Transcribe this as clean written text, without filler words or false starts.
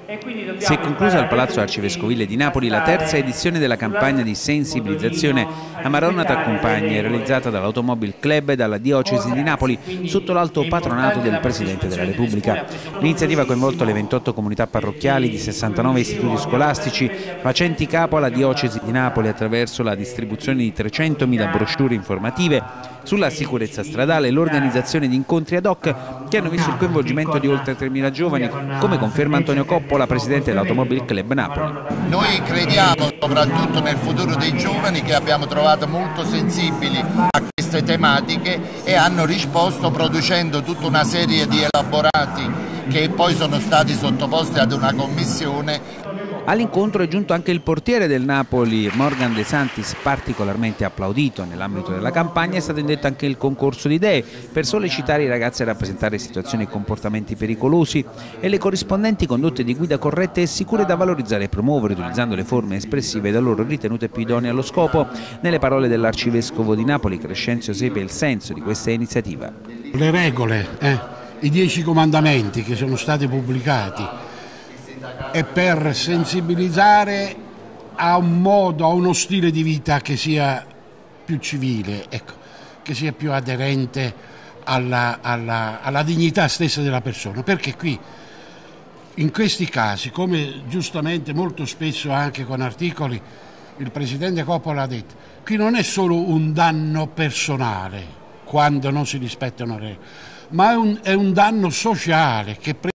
Si è conclusa al Palazzo Arcivescovile di Napoli la terza edizione della campagna di sensibilizzazione a Maronna t'accompagna, realizzata dall'Automobile Club e dalla Diocesi di Napoli sotto l'alto patronato del Presidente della Repubblica. L'iniziativa ha coinvolto le 28 comunità parrocchiali di 69 istituti scolastici, facenti capo alla Diocesi di Napoli attraverso la distribuzione di 300.000 brochure informative sulla sicurezza stradale e l'organizzazione di incontri ad hoc che hanno visto il coinvolgimento di oltre 3.000 giovani, come conferma Antonio Coppola, presidente dell'Automobile Club Napoli. Noi crediamo soprattutto nel futuro dei giovani, che abbiamo trovato molto sensibili a queste tematiche e hanno risposto producendo tutta una serie di elaborati che poi sono stati sottoposti ad una commissione. All'incontro è giunto anche il portiere del Napoli, Morgan De Santis, particolarmente applaudito. Nell'ambito della campagna è stato indetto anche il concorso di idee per sollecitare i ragazzi a rappresentare situazioni e comportamenti pericolosi e le corrispondenti condotte di guida corrette e sicure da valorizzare e promuovere, utilizzando le forme espressive da loro ritenute più idonee allo scopo. Nelle parole dell'arcivescovo di Napoli, Crescenzio seppe il senso di questa iniziativa. Le regole, i 10 comandamenti che sono stati pubblicati, è per sensibilizzare a un modo, a uno stile di vita che sia più civile, ecco, che sia più aderente alla dignità stessa della persona, perché qui in questi casi, come giustamente molto spesso anche con articoli il Presidente Coppola ha detto, qui non è solo un danno personale quando non si rispettano le regole, ma è un danno sociale che